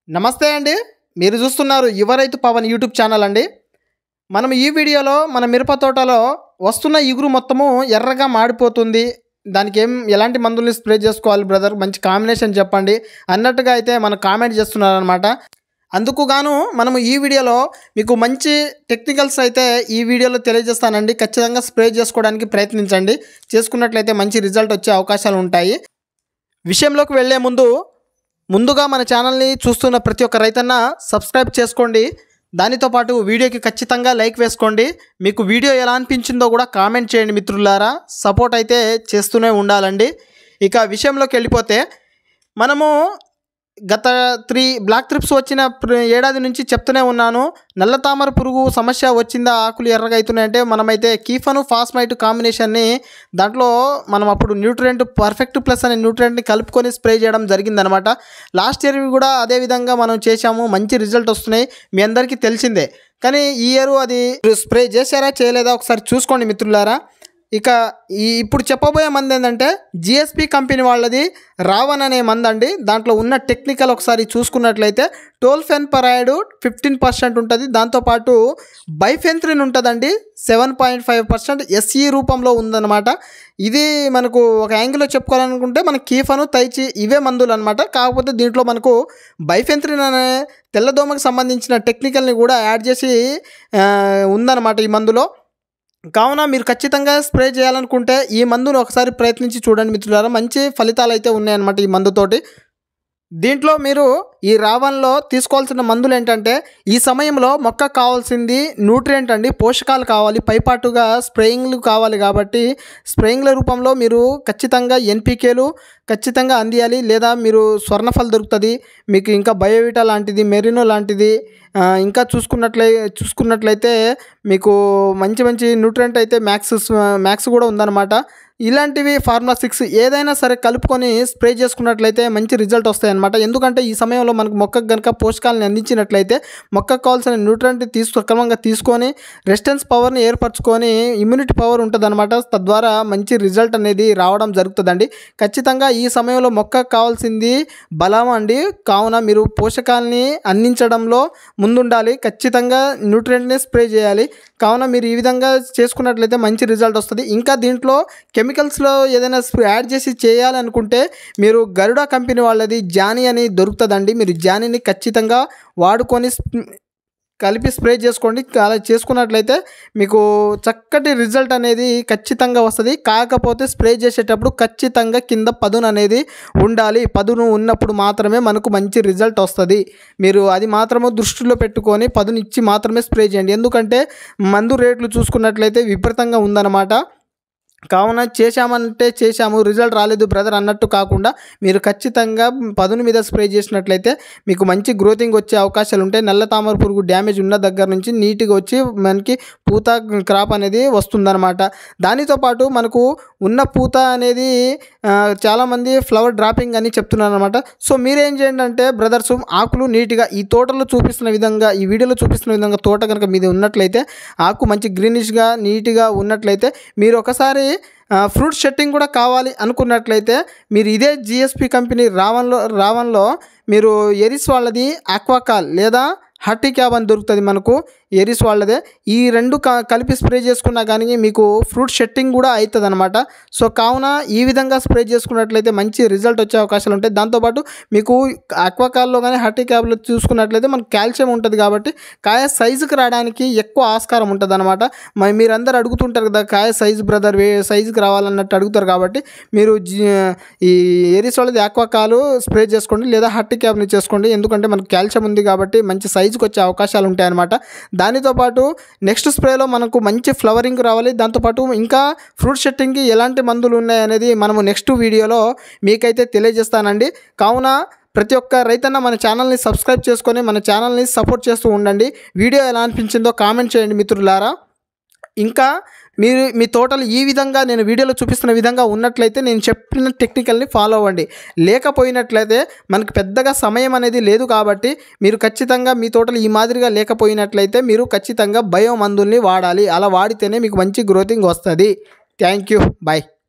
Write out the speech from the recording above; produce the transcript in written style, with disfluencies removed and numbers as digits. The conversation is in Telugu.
నమస్తే అండి. మీరు చూస్తున్నారు యువ రైతు పవన్ యూట్యూబ్ ఛానల్ అండి. మనం ఈ వీడియోలో మన మిరప తోటలో వస్తున్న ఇగురు మొత్తము ఎర్రగా మాడిపోతుంది. దానికి ఎలాంటి మందుల్ని స్ప్రే చేసుకోవాలి బ్రదర్, మంచి కాంబినేషన్ చెప్పండి అన్నట్టుగా అయితే మన కామెంట్ చేస్తున్నారనమాట. అందుకు గాను మనము ఈ వీడియోలో మీకు మంచి టెక్నికల్స్ అయితే ఈ వీడియోలో తెలియజేస్తానండి. ఖచ్చితంగా స్ప్రే చేసుకోవడానికి ప్రయత్నించండి. చేసుకున్నట్లయితే మంచి రిజల్ట్ వచ్చే అవకాశాలు ఉంటాయి. విషయంలోకి వెళ్ళే ముందుగా మన ఛానల్ని చూస్తున్న ప్రతి ఒక్క రైతన్న సబ్స్క్రైబ్ చేసుకోండి. దానితో పాటు వీడియోకి ఖచ్చితంగా లైక్ వేసుకోండి. మీకు వీడియో ఎలా అనిపించిందో కూడా కామెంట్ చేయండి మిత్రులారా. సపోర్ట్ అయితే చేస్తూనే ఉండాలండి. ఇక విషయంలోకి వెళ్ళిపోతే మనము గత 3 బ్లాక్ ట్రిప్స్ వచ్చిన ఏడాది నుంచి చెప్తూనే ఉన్నాను. నల్ల తామర పురుగు సమస్య వచ్చిందా, ఆకులు ఎర్రగా అవుతున్నాయంటే మనమైతే కీఫను ఫాస్మైట్ కాంబినేషన్ని దాంట్లో మనం అప్పుడు న్యూట్రియంట్ పర్ఫెక్ట్ ప్లస్ అనే న్యూట్రియంట్ని కలుపుకొని స్ప్రే చేయడం జరిగిందనమాట. లాస్ట్ ఇయర్ కూడా అదేవిధంగా మనం చేశాము. మంచి రిజల్ట్ వస్తున్నాయి, మీ అందరికీ తెలిసిందే. కానీ ఈ ఇయర్ అది స్ప్రే చేశారా చేయలేదా ఒకసారి చూసుకోండి మిత్రులారా. ఇక ఇప్పుడు చెప్పబోయే మంది ఏంటంటే జిఎస్పి కంపెనీ వాళ్ళది రావన్ అనే మందు అండి. దాంట్లో ఉన్న టెక్నికల్ ఒకసారి చూసుకున్నట్లయితే టోల్ఫెన్పరాయిడ్ 15% ఉంటుంది. దాంతోపాటు బైఫెన్త్రిన్ ఉంటుందండి 7.5% ఎస్ఈ రూపంలో ఉందన్నమాట. ఇది మనకు ఒక యాంగిల్లో చెప్పుకోవాలనుకుంటే మన కీఫను తైచి ఇవే మందులు అనమాట. కాకపోతే దీంట్లో మనకు బైఫెన్త్రిన్ అనే తెల్లదోమకు సంబంధించిన టెక్నికల్ని కూడా యాడ్ చేసి ఉందన్నమాట ఈ మందులో. కావున మీరు ఖచ్చితంగా స్ప్రే చేయాలనుకుంటే ఈ మందును ఒకసారి ప్రయత్నించి చూడండి మిత్రులారా. మంచి ఫలితాలు అయితే ఉన్నాయన్నమాట ఈ మందుతోటి. దీంట్లో మీరు ఈ రావన్లో తీసుకోవాల్సిన మందులు ఏంటంటే ఈ సమయంలో మొక్కకు కావాల్సింది న్యూట్రియంట్ అండి, పోషకాలు కావాలి, పైపాటుగా స్ప్రేయింగ్లు కావాలి. కాబట్టి స్ప్రేయింగ్ల రూపంలో మీరు ఖచ్చితంగా ఎన్పికేలు ఖచ్చితంగా అందియాలి. లేదా మీరు స్వర్ణఫల్ దొరుకుతుంది మీకు, ఇంకా బయోవిటా లాంటిది, మెరినో లాంటిది, ఇంకా చూసుకున్నట్లయితే మీకు మంచి న్యూట్రియంట్ అయితే మ్యాక్స్ కూడా ఉందన్నమాట. ఇలాంటివి ఫార్ములా 6 ఏదైనా సరే కలుపుకొని స్ప్రే చేసుకున్నట్లయితే మంచి రిజల్ట్ వస్తాయి అన్నమాట. ఎందుకంటే ఈ సమయంలో మనకు మొక్కకు కనుక పోషకాలను అందించినట్లయితే మొక్కకు కావాల్సిన న్యూట్రియంట్ క్రమంగా తీసుకొని రెసిస్టెన్స్ పవర్ని ఏర్పరచుకొని ఇమ్యూనిటీ పవర్ ఉంటుంది అనమాట. తద్వారా మంచి రిజల్ట్ అనేది రావడం జరుగుతుందండి. ఖచ్చితంగా ఈ సమయంలో మొక్కకు కావాల్సింది బలం అండి. కావున మీరు పోషకాలని అందించడంలో ముందుండాలి. ఖచ్చితంగా న్యూట్రియంట్ని స్ప్రే చేయాలి. కావున మీరు ఈ విధంగా చేసుకున్నట్లయితే మంచి రిజల్ట్ వస్తుంది. ఇంకా దీంట్లో కెమికల్స్లో ఏదైనా యాడ్ చేసి చేయాలనుకుంటే మీరు గరుడా కంపెనీ వాళ్ళది జానీ అని దొరుకుతుందండి. మీరు జానీని ఖచ్చితంగా వాడుకొని కలిపి స్ప్రే చేసుకోండి. అలా చేసుకున్నట్లయితే మీకు చక్కటి రిజల్ట్ అనేది ఖచ్చితంగా వస్తుంది. కాకపోతే స్ప్రే చేసేటప్పుడు ఖచ్చితంగా కింద పదును అనేది ఉండాలి. పదును ఉన్నప్పుడు మాత్రమే మనకు మంచి రిజల్ట్ వస్తుంది. మీరు అది మాత్రమే దృష్టిలో పెట్టుకొని పదును ఇచ్చి మాత్రమే స్ప్రే చేయండి. ఎందుకంటే మందు రేట్లు చూసుకున్నట్లయితే విపరీతంగా ఉందన్నమాట. కావున చేశాము రిజల్ట్ రాలేదు బ్రదర్ అన్నట్టు కాకుండా మీరు ఖచ్చితంగా పదును మీద స్ప్రే చేసినట్లయితే మీకు మంచి గ్రోతింగ్ వచ్చే అవకాశాలు ఉంటాయి. నల్ల తామర పురుగు డ్యామేజ్ ఉన్న దగ్గర నుంచి నీట్గా వచ్చి మనకి పూత క్రాప్ అనేది వస్తుందన్నమాట. దానితో పాటు మనకు ఉన్న పూత అనేది చాలామంది ఫ్లవర్ డ్రాపింగ్ అని చెప్తున్నారు అనమాట. సో మీరేం చేయండి అంటే బ్రదర్స్, ఆకులు నీట్గా ఈ తోటలో చూపిస్తున్న విధంగా, ఈ వీడియోలో చూపిస్తున్న విధంగా తోట కనుక మీద ఉన్నట్లయితే ఆకు మంచి గ్రీనిష్గా నీట్గా ఉన్నట్లయితే మీరు ఒకసారి ఫ్రూట్ సెట్టింగ్ కూడా కావాలి అనుకున్నట్లయితే మీరు ఇదే జిఎస్పి కంపెనీ రావన్లో మీరు ఎరిస్ వాళ్ళది ఆక్వాకాల్ లేదా హర్టీ క్యాబ్ అని దొరుకుతుంది మనకు, ఎరిస్ వాళ్ళదే. ఈ రెండు కలిపి స్ప్రే చేసుకున్నా కానీ మీకు ఫ్రూట్ సెట్టింగ్ కూడా అవుతుంది అనమాట. సో కావున ఈ విధంగా స్ప్రే చేసుకున్నట్లయితే మంచి రిజల్ట్ వచ్చే అవకాశాలు ఉంటాయి. దాంతోపాటు మీకు ఆక్వాకాల్లో కానీ హర్టీ క్యాబ్లో చూసుకున్నట్లయితే మనకు కాల్షియం ఉంటుంది కాబట్టి కాయ సైజుకి రావడానికి ఎక్కువ ఆస్కారం ఉంటుంది అనమాట. మీరందరూ అడుగుతుంటారు కదా కాయ సైజు బ్రదర్ సైజుకి రావాలన్నట్టు అడుగుతారు. కాబట్టి మీరు ఈ ఎరిస్ వాళ్ళది ఆక్వాకాలు స్ప్రే చేసుకోండి లేదా హర్టీ క్యాబ్ని చేసుకోండి. ఎందుకంటే మనకు కాల్షియం ఉంది కాబట్టి మంచి సైజుకి వచ్చే అవకాశాలు ఉంటాయన్నమాట. దానితో పాటు నెక్స్ట్ స్ప్రేలో మనకు మంచి ఫ్లవరింగ్ రావాలి. దాంతోపాటు ఇంకా ఫ్రూట్ సెట్టింగ్కి ఎలాంటి మందులు ఉన్నాయనేది మనము నెక్స్ట్ వీడియోలో మీకైతే తెలియజేస్తానండి. కావున ప్రతి ఒక్క రైతన్న మన ఛానల్ని సబ్స్క్రైబ్ చేసుకొని మన ఛానల్ని సపోర్ట్ చేస్తూ ఉండండి. వీడియో ఎలా అనిపించిందో కామెంట్ చేయండి మిత్రులారా. ఇంకా మీరు మీ తోటలు ఈ విధంగా నేను వీడియోలో చూపిస్తున్న విధంగా ఉన్నట్లయితే నేను చెప్పిన టెక్నికల్ని ఫాలో అవ్వండి. లేకపోయినట్లయితే మనకు పెద్దగా సమయం అనేది లేదు. కాబట్టి మీరు ఖచ్చితంగా మీ తోటలు ఈ మాదిరిగా లేకపోయినట్లయితే మీరు ఖచ్చితంగా బయో మందుల్ని వాడాలి. అలా వాడితేనే మీకు మంచి గ్రోతింగ్ వస్తుంది. Thank you, bye.